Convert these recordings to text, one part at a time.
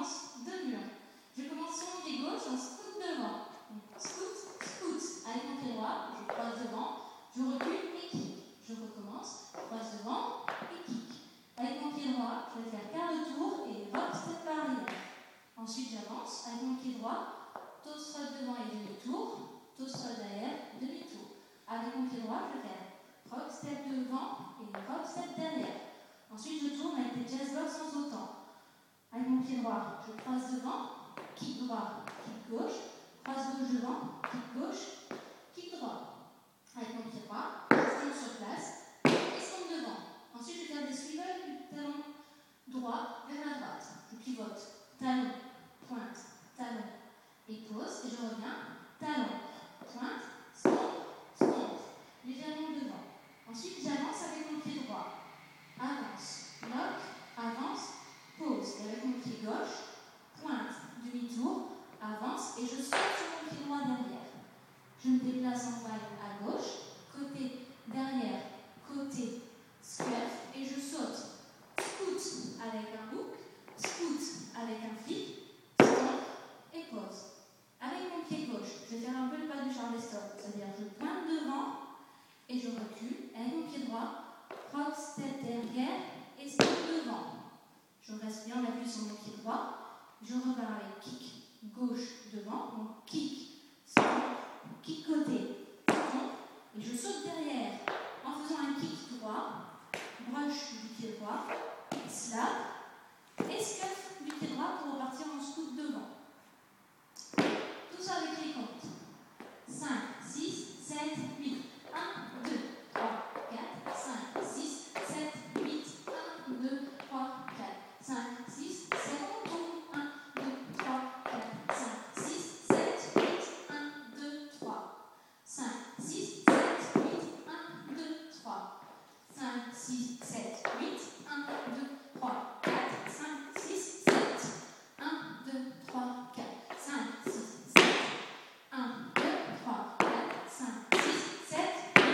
séquence de murs. Je commence sur mon pied gauche en scout devant. Donc, scout, scout. Avec mon pied droit, je croise devant, je recule et kick. Je recommence, croise devant et kick. Avec mon pied droit, je vais faire quart de tour et rock step arrière. Ensuite, j'avance avec mon pied droit, toe strut devant et demi-tour, toe strut derrière, demi-tour. Avec mon pied droit, je vais faire rock step devant et rock step derrière. Ensuite, je tourne avec des jazz box en sautant. Avec mon pied droit, je croise devant, kick droit, kick gauche, croise gauche devant, kick gauche, kick droit. Avec mon pied droit, je tombe sur place et tombe devant. Ensuite, je vais faire des swivels du talon droit vers la droite. Je pivote, talon, pointe, talon et pause. Et je reviens, talon, pointe, stomp, stomp, légèrement devant. Ensuite, j'avance avec mon pied droit. Avance, lock, avance, pause. Et avec mon pied gauche, pointe, demi-tour, avance et je saute sur mon pied droit derrière. Je me déplace en vague à gauche, côté derrière, côté scuff et je saute. Scoot avec un hook, scoot avec un flip, stomp et pause. Avec mon pied gauche, je vais faire un peu le pas du Charleston, c'est-à-dire je pointe devant et je recule. Et avec mon pied droit, rock step derrière et step devant. Je reste bien appuyé sur mon pied droit. Je repars avec kick gauche devant, donc kick, stomp, kick côté, stomp, et je saute derrière en faisant un kick droit, brush du pied droit, slap, et scuff du pied droit pour repartir en scoot devant. Tout ça avec les comptes. 5, 6, 7, 8. 1, 2, 3, 4, 5, 6, 7, 8. 1, 2, 3, 4, 5, 6, 7, on tourne. 1, 2, 3, 4, 5, 6, 7, 8. 1, 2, 3. 5, 6, 7, 8. 1, 2, 3. 5, 6, 7, 8. 1, 2, 3, 4, 5, 6, 7. 1, 2, 3, 4, 5, 6, 7. 1, 2, 3, 4, 5, 6, 7, 8.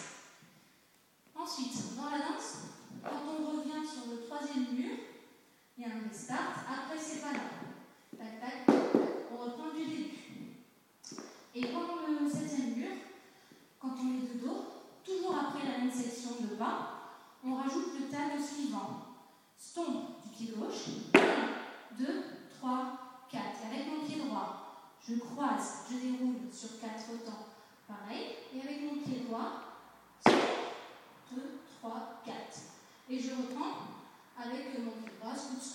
Ensuite, dans la danse, quand on revient sur le troisième mur, il y a un restart. Après, c'est pas là. Tac, tac, tac, on reprend du début. Et pendant le septième mur, quand on est de dos, toujours après la même section de bas, on rajoute le tag suivant. Stomp du pied gauche. 1, 2, 3, 4. Avec mon pied droit, je croise, je déroule sur 4 temps. Pareil. Et avec mon pied droit, 2, 3, 4. Et je reprends avec mon pied droit, scoot